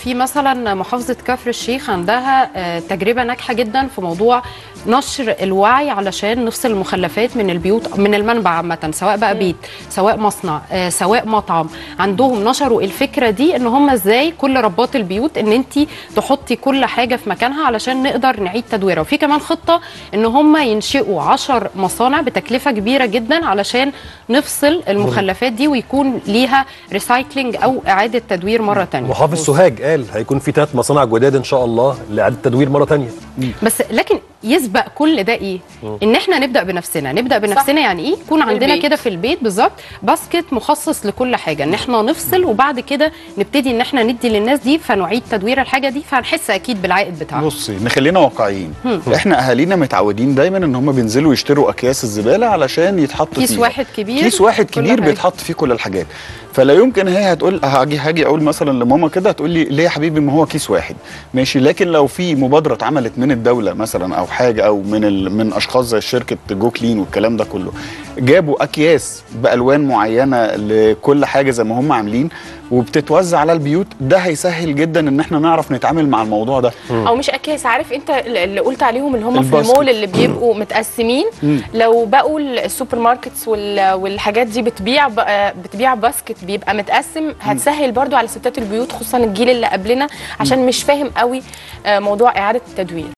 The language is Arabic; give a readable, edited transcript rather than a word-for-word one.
في مثلا محافظه كفر الشيخ عندها تجربه ناجحه جدا في موضوع نشر الوعي علشان نفصل المخلفات من البيوت، من المنبع عامه، سواء بقى بيت، سواء مصنع، سواء مطعم. عندهم نشروا الفكره دي ان هم ازاي كل ربات البيوت ان انت تحطي كل حاجه في مكانها علشان نقدر نعيد تدويرها. وفي كمان خطه ان هم ينشئوا 10 مصانع بتكلفه كبيره جدا علشان نفصل المخلفات دي ويكون ليها ريسايكلينج او اعاده تدوير مره ثانيه. محافظ سوهاج قال هيكون في 3 مصانع جداد ان شاء الله لاعاده تدوير مره ثانيه. بس لكن يسبق كل ده ايه؟ ان احنا نبدا بنفسنا، نبدا بنفسنا. يعني ايه؟ يكون عندنا كده في البيت بالظبط باسكت مخصص لكل حاجه، ان احنا نفصل وبعد كده نبتدي ان احنا ندي للناس دي فنعيد تدوير الحاجه دي، فهنحس اكيد بالعائد بتاعها. بصي نخلينا واقعيين، احنا اهالينا متعودين دايما ان هم بينزلوا يشتروا اكياس الزباله علشان يتحط فيها كيس واحد كبير، كيس واحد كبير بيتحط فيه كل الحاجات. فلا يمكن هي هتقول هاجي اقول مثلا لماما كده هتقول لي ليه يا حبيبي ما هو كيس واحد ماشي. لكن لو في مبادره اتعملت من الدوله مثلا او حاجه او من اشخاص زي شركه جو كلين والكلام ده كله، جابوا اكياس بالوان معينه لكل حاجه زي ما هم عاملين وبتتوزع على البيوت، ده هيسهل جدا ان احنا نعرف نتعامل مع الموضوع ده. او مش اكياس، عارف انت اللي قلت عليهم اللي هم في المول اللي بيبقوا متقسمين، لو بقوا السوبر ماركتس والحاجات دي بتبيع باسكت بيبقى متقسم، هتسهل برضو على ستات البيوت خصوصا الجيل اللي قبلنا عشان مش فاهم قوي موضوع اعاده التدوير.